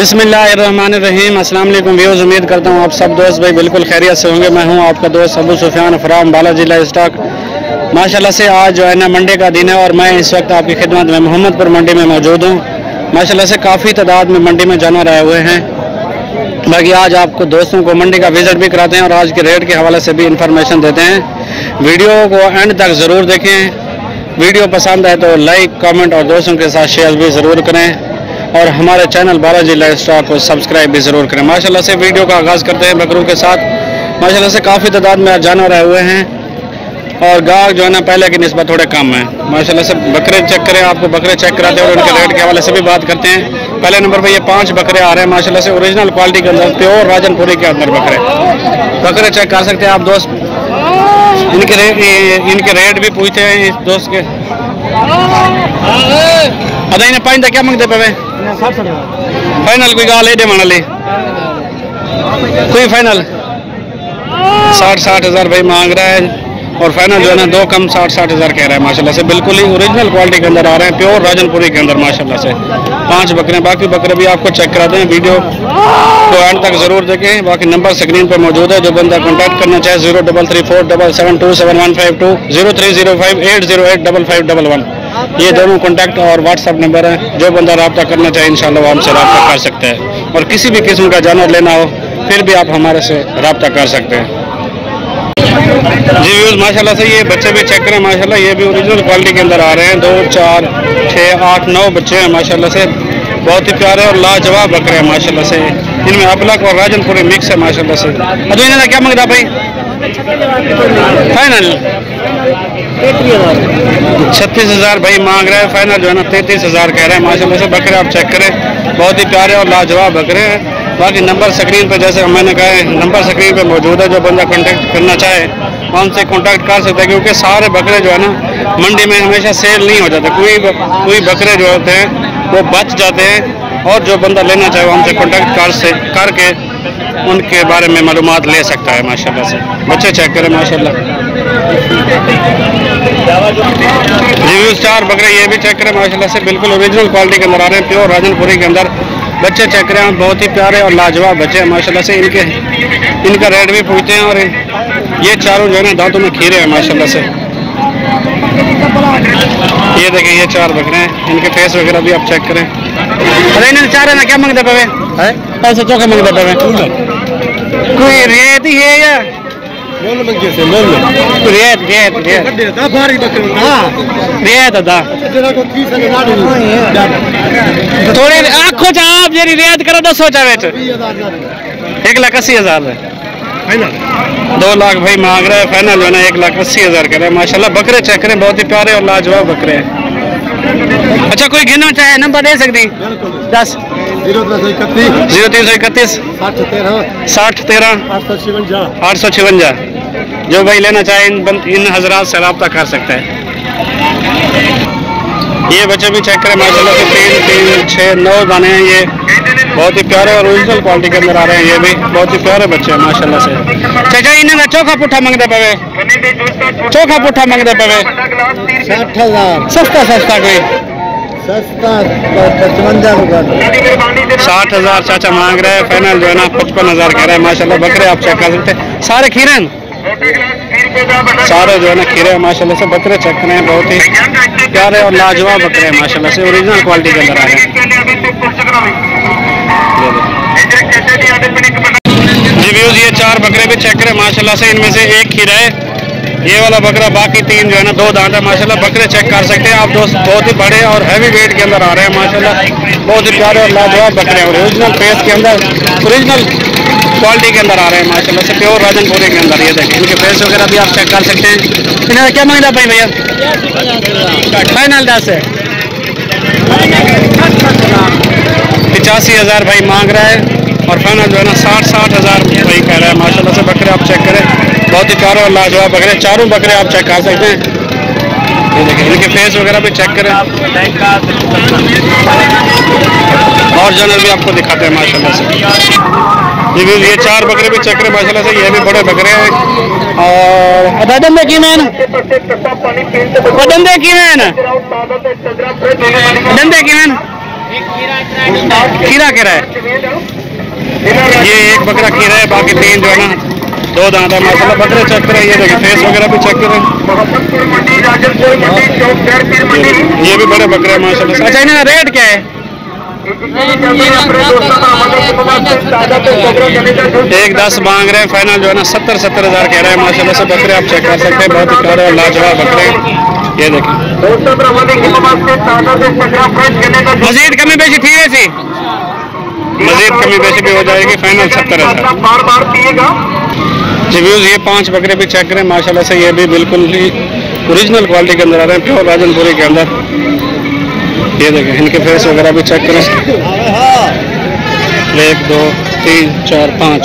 बिस्मिल्लाहिर्रहमानिर्रहीम। अस्सलाम वालेकुम व्यूअर्स, उम्मीद करता हूँ आप सब दोस्त भाई बिल्कुल खैरियत से होंगे। मैं हूँ आपका दोस्त Abu Sufiyan from Balaji live stock. माशाल्लाह से आज जो है ना मंडे का दिन है और मैं इस वक्त आपकी खिदमत में मोहम्मदपुर मंडी में मौजूद हूँ। माशाल्लाह से काफ़ी तादाद में मंडी में जानवर आए हुए हैं। बाकी आज आपको दोस्तों को मंडी का विजिट भी कराते हैं और आज के रेट के हवाले से भी इंफॉर्मेशन देते हैं। वीडियो को एंड तक ज़रूर देखें। वीडियो पसंद है तो लाइक कमेंट और दोस्तों के साथ शेयर भी ज़रूर करें और हमारे चैनल बालाजी लाइव स्टॉक को सब्सक्राइब भी ज़रूर करें। माशाल्लाह से वीडियो का आगाज़ करते हैं बकरों के साथ। माशाल्लाह से काफ़ी तादाद में जानवर आए हुए हैं और गाहक जो है ना पहले की निस्बत थोड़े कम है। माशाल्लाह से बकरे चेक करें, आपको बकरे चेक कराते हैं और उनके रेट के हवाले से भी बात करते हैं। पहले नंबर पर ये 5 बकरे आ रहे हैं माशाल्लाह से ओरिजिनल क्वालिटी के अंदर, प्योर राजनपुरी के अंदर बकरे चेक कर सकते हैं आप दोस्त। इनके रेट भी पूछते हैं इस दोस्त के। अदा इन्हें 5 क्या मंगते पे फाइनल कोई गाल है माना ले कोई फाइनल 60 हज़ार भाई मांग रहा है और फाइनल जो है ना 2 कम 60 हज़ार कह रहा है। माशाल्लाह से बिल्कुल ही ओरिजिनल क्वालिटी के अंदर आ रहे हैं, प्योर राजनपुरी के अंदर माशाल्लाह से 5 बकरे। बाकी बकरे भी आपको चेक कराते हैं, वीडियो को एंड तक ज़रूर देखें। बाकी नंबर स्क्रीन पर मौजूद है, जो बंदा कॉन्टैक्ट करना चाहे 033477275152 030580855511 ये दोनों कॉन्टैक्ट और व्हाट्सअप नंबर है। जो बंदा रब्ता करना चाहे इंशाल्लाह वो हमसे रब्ता कर सकते हैं और किसी भी किस्म का जानवर लेना हो फिर भी आप हमारे से रब्ता कर सकते हैं। जी व्यूज़ माशाल्लाह से ये बच्चे भी चेक करें। माशाल्लाह ये भी ओरिजिनल क्वालिटी के अंदर आ रहे हैं। 2 4 6 8 9 बच्चे हैं माशाल्लाह से, बहुत ही प्यारे और लाजवाब बकरे हैं माशाल्लाह से। इनमें अबलक और राजनपुरी मिक्स है माशाल्लाह से। अभी इन्होंने क्या मांगता भाई फाइनल 36 हज़ार भाई मांग रहे हैं। फाइनल जो है ना 33 हज़ार कह रहे हैं माशाल्लाह से। बकरे आप चेक करें, बहुत ही प्यारे और लाजवाब बकरे हैं। बाकी नंबर स्क्रीन पर जैसे मैंने कहा है नंबर स्क्रीन पर मौजूद है, जो बंदा कॉन्टैक्ट करना चाहे उनसे कॉन्टैक्ट कर सकते हैं क्योंकि सारे बकरे जो है ना मंडी में हमेशा सेल नहीं हो जाते। कोई बकरे जो होते हैं वो बच जाते हैं और जो बंदा लेना चाहे वो हमसे कॉन्टैक्ट करके उनके बारे में मालूमात ले सकता है माशाल्लाह से। बच्चे चेक करें माशाल्लाह। रिव्यूज 4 बकरे ये भी चेक करें माशाल्लाह से, बिल्कुल ओरिजिनल क्वालिटी के अंदर आ रहे हैं, प्योर राजनपुरी के अंदर बच्चे चेक करें। बहुत ही प्यारे और लाजवाब बच्चे हैं माशाल्लाह से। इनका रेट भी पूछते हैं और ये चारों जो है ना दांतों में खीरे हैं माशाल्लाह से। ये देखिए ये 4 बकरे हैं, इनके फेस वगैरह भी आप चेक करें। अरे इन्हें 4 है ना क्या मांगते पे पैसे चौके मांगते पे कोई रेट ही है या थोड़ी आखो आप जी रियायत करो 200 चाहे 1,80,000 2 लाख भाई मांग रहे हैं। फाइनल जो है ना 1,80,000 कर रहे हैं माशाल्लाह। बकरे चेक करें, बहुत ही प्यारे और लाजवाब बकरे हैं। अच्छा कोई गिनना चाहे नंबर दे सकती 10 0331 60 13 856 जो भाई लेना चाहे इन हजरात से रब्ता कर सकते हैं। ये बच्चे भी चेक करें माशाल्लाह से 3 6 9 दाने हैं। ये बहुत ही प्यारे और ओरिजिनल क्वालिटी के अंदर आ रहे हैं। ये भी बहुत ही प्यारे बच्चे हैं माशाल्लाह से। चाचा इन्हें चोखा पुट्ठा मंगते पवे, चोखा पुट्ठा मंगते पवे 60,000 सस्ता कोई सस्ता 55 60 हज़ार चाचा मांग रहे हैं। फाइनल जो है ना 55 हज़ार कह रहे हैं माशाल्लाह। बकरे आप चेक कर सकते हैं, सारे खीरे सारे जो है ना खीरे माशाल्लाह से। बकरे चेक करें, बहुत ही प्यारे और लाजवाब बकरे हैं माशाल्लाह से, ओरिजिनल क्वालिटी के अंदर आ रहे हैं। रिव्यूज ये 4 बकरे भी चेक करें माशाल्लाह से। इनमें से एक खीरा है ये वाला बकरा, बाकी 3 जो है ना 2 दांत है माशाल्लाह। बकरे चेक कर सकते हैं आप दोस्त, बहुत ही बड़े और हैवी वेट के अंदर आ रहे हैं माशाल्लाह। बहुत ही प्यारे और लाजवाब बकरे हैं, ओरिजिनल फेस के अंदर ओरिजिनल क्वालिटी के अंदर आ रहे हैं माशाल्लाह से, प्योर राजनपुरी के अंदर। ये देखिए इनके फेस वगैरह भी आप चेक कर सकते हैं। इन्हें क्या मांगता भाई भैया फाइनल 10 है 85 हज़ार भाई मांग रहा है और फाइनल जो है ना 60 हज़ार भाई कह रहा है माशाल्लाह से। बकरे आप चेक करें, बहुत ही प्यारे और लाजवाब बकरे, चारों बकरे आप चेक कर सकते हैं। ये देखिए इनके फेस वगैरह भी चेक करें और जानवर भी आपको दिखाते हैं माशाल्लाह से। ये 4 बकरे भी चेक करें माशाल्लाह से। ये भी बड़े बकरे हैं और दंदे की मैन दंदे की मैन खीरा कह रहा है, ये एक बकरा खीरा है, बाकी 3 जो है ना 2 दांत है माशाल्लाह। बकरे चेक करें, ये देखिए फेस वगैरह भी चेक करें, ये भी बड़े बकरे हैं माशाल्लाह से। अच्छा इनका रेट क्या है? 1.10 मांग रहे हैं, फाइनल जो है ना 70 हज़ार कह रहे हैं माशाल्लाह से। बकरे आप चेक कर सकते हैं, बहुत ही प्यारे और लाजवाब बकरे हैं, ये देखिए। मजीद कमी बेची थी ऐसी, मजीद कमी बेची भी हो जाएगी, फाइनल 70,000। जी व्यूज ये 5 बकरे भी चेक करें माशाल्लाह से, ये भी बिल्कुल ही ओरिजिनल क्वालिटी के अंदर आ रहे हैं, प्योर राजनपुरी के अंदर। ये देखें, इनके फेस वगैरह भी चेक करें, 1 2 3 4 5।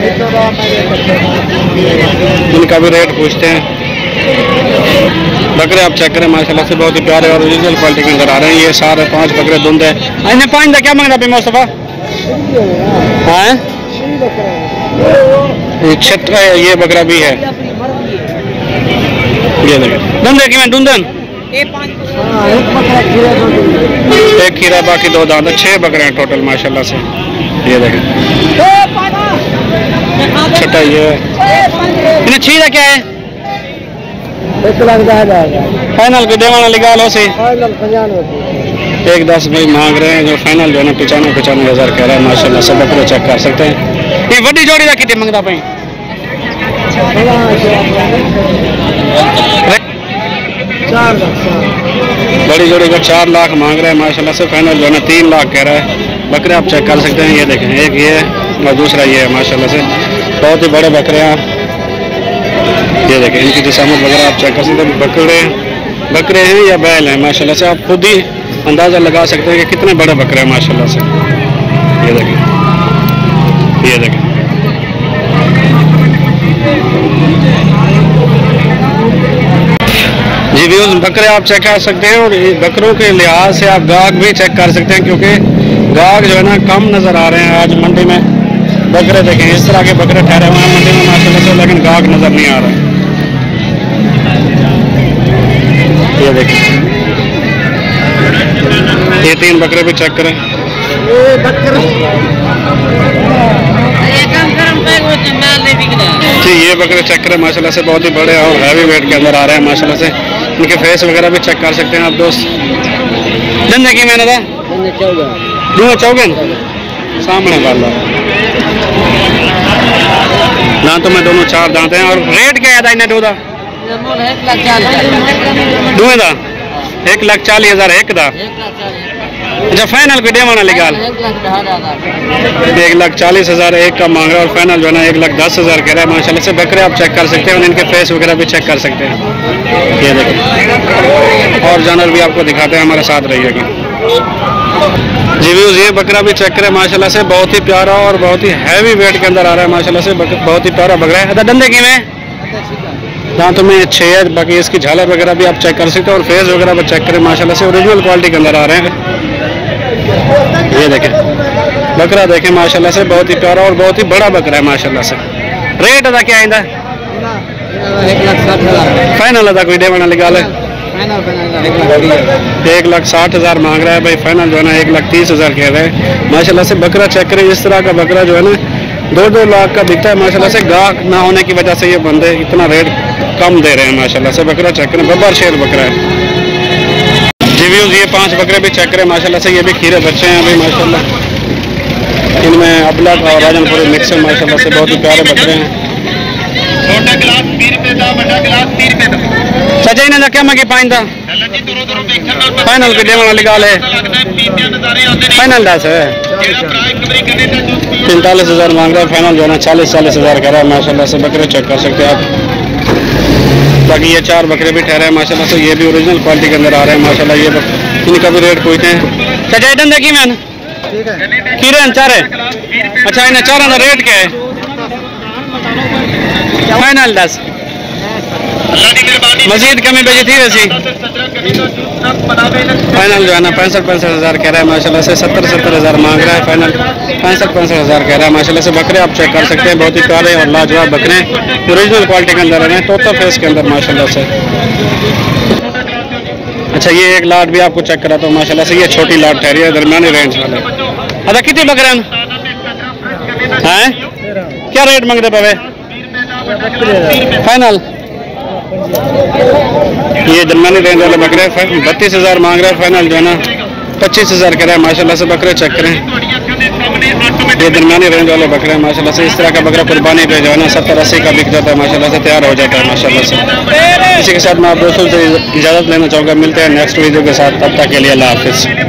इनका भी रेट पूछते हैं। बकरे आप चेक करें माशाल्लाह से, बहुत ही प्यारे और ओरिजिनल क्वालिटी के अंदर आ रहे हैं। ये सारे 5 बकरे धुंध है। इन्हें 5 का क्या मांग रहा है मुस्तफा? हाँ ये बकरा भी है, ये देखें धुंधे की मैं धुंधन एक खीरा, बाकी 2 दांत, 6 बकरे हैं टोटल माशाल्लाह से। ये देखें छठा ये इन्हें छीरा क्या है? 1,10,000 फाइनल को देवाना लिखा लो से 1.10 भाई मांग रहे हैं, जो फाइनल जो है ना 95 हज़ार कह रहा है माशाल्लाह से। बकरे चेक कर सकते हैं। ये बड़ी जोड़ी का कितने मंगता भाई? 4 लाख। बड़ी जोड़ी का 4 लाख मांग रहे हैं माशाल्लाह से। फाइनल जो है ना 3 लाख कह रहा है। बकरे आप चेक कर सकते हैं, ये देखें, एक ये और दूसरा ये है माशाल्लाह से, बहुत ही बड़े बकरे हैं। ये देखें इनकी जिसामत वगैरह आप चेक कर सकते हैं। बकरे हैं या बैल हैं माशाल्लाह से, आप खुद ही अंदाज़ा लगा सकते हैं कि कितने बड़े बकरे हैं माशाल्लाह से। ये देखें, ये देखें जी व्यूज, बकरे आप चेक कर सकते हैं। और बकरों के लिहाज से आप गाहक भी चेक कर सकते हैं, क्योंकि गाहक जो है ना कम नज़र आ रहे हैं आज मंडी में। बकरे देखें, इस तरह के बकरे ठहरे हुए हैं मंडी में माशाल्लाह से, लेकिन गाहक नज़र नहीं आ रहा है। ये देखें, ये 3 बकरे भी चेक करें। जी ये बकरे चेक करें माशाल्लाह से, बहुत ही बड़े और हैवी वेट के अंदर आ रहे हैं माशाल्लाह से। इनके फेस वगैरह भी चेक कर सकते हैं आप दोस्त। धंधे की मैंने था दूंगा चौगन सामने वाला दांत में दोनों 4 दांत हैं। और रेट क्या है इन्हें दो दा? दूंगे दा 1,40,000 एक दा। अच्छा फाइनल को देवाना निकाल 1,40,000 एक का मांग रहा है, और फाइनल जो है ना 1,10,000 कह रहा है माशाल्लाह से। बकरे आप चेक कर सकते हैं और इनके फेस वगैरह भी चेक कर सकते हैं। ये देखिए, और जानवर भी आपको दिखाते हैं, हमारे साथ रहिएगा। जी व्यूज ये बकरा भी चेक करें माशाल्लाह से, बहुत ही प्यारा और बहुत ही हैवी वेट के अंदर आ रहा है माशाल्लाह से। बहुत ही प्यारा बकरा है। धंधे की में दांतों में 6 है, बाकी इसकी झालर वगैरह भी आप चेक कर सकते हैं, और फेस वगैरह भी चेक करें माशाल्लाह से, ओरिजिनल क्वालिटी के अंदर आ रहे हैं। ये देखें बकरा देखें माशाल्लाह से, बहुत ही प्यारा और बहुत ही बड़ा बकरा है माशाल्लाह से। रेट अदा क्या आइंदा? 1,60,000 फाइनल अदा कोई देवाना निकाल है 1,60,000 मांग रहा है भाई। फाइनल जो है ना 1,30,000 कह रहे हैं माशाल्लाह से। बकरा चेक करें, इस तरह का बकरा जो है ना 2-2 लाख का बिकता है माशाल्लाह से। गाहक ना होने की वजह से ये बंदे इतना रेट कम दे रहे हैं माशाल्लाह से। बकरा चेक करें, बब्बर शेर बकरा है। जी व्यूज ये 5 बकरे भी चेक करें माशाल्लाह से। ये भी खीरे बच्चे हैं अभी माशाल्लाह, इनमें अबलग और राजनपुरी मिक्स है माशाल्लाह से। बहुत ही प्यारे बकरे हैं। छोटा गिलास 20 रुपए का, बड़ा गिलास 30 रुपए का। चाचा इन्हें क्या मंगे पाइंदा? फाइनल के देवाना निकाल है, फाइनल 10 है। 45,000 मांग रहा है, फाइनल जो है ना 40,000 कह रहा है माशाल्लाह से। बकरे चेक कर सकते हैं आप। बाकी ये 4 बकरे भी ठहरे हैं माशाल्लाह से, ये भी ओरिजिनल क्वालिटी के अंदर आ रहे हैं माशाल्लाह। ये इनका भी रेट पूछते हैं। चाचा इधर देखिए मैंने खीरे 4 है। अच्छा इन्हें 4 का रेट क्या है? फाइनल 10। मजीद कमी बेची थी वैसी। फाइनल जो है ना 65,000 कह रहा है माशाल्लाह से। 70,000 मांग रहा है, फाइनल 65,000 कह रहा है माशाल्लाह से। बकरे आप चेक कर सकते हैं, बहुत ही प्यारे और लाजवाब बकरे हैं, ओरिजिनल क्वालिटी के अंदर है, तोता फेस के अंदर माशाल्लाह से। अच्छा, ये एक लाट भी आपको चेक कराता हूँ माशाल्लाह से। ये छोटी लाट ठहरी है, दरमियानी रेंज वाले। अच्छा, कितने बकरे हैं? क्या रेट मांगते पावे फाइनल? ये दरमियानी रेंज वाले बकरे 32,000 मांग रहे हैं फाइनल, जो है ना 25,000 कह रहे हैं माशाल्लाह से। बकरे चेक करें, ये दरमियानी रेंज वाले बकरे हैं माशाल्लाह से। इस तरह का बकरा कुर्बानी पे जो है ना 70-80 का बिक जाता है माशाल्लाह से, तैयार हो जाता है माशाल्लाह से। इसी के साथ मैं आप दोस्तों से इजाज़त लेना चाहूँगा। मिलते हैं नेक्स्ट वीडियो के साथ, तब तक के लिए अल्लाह हाफिज़।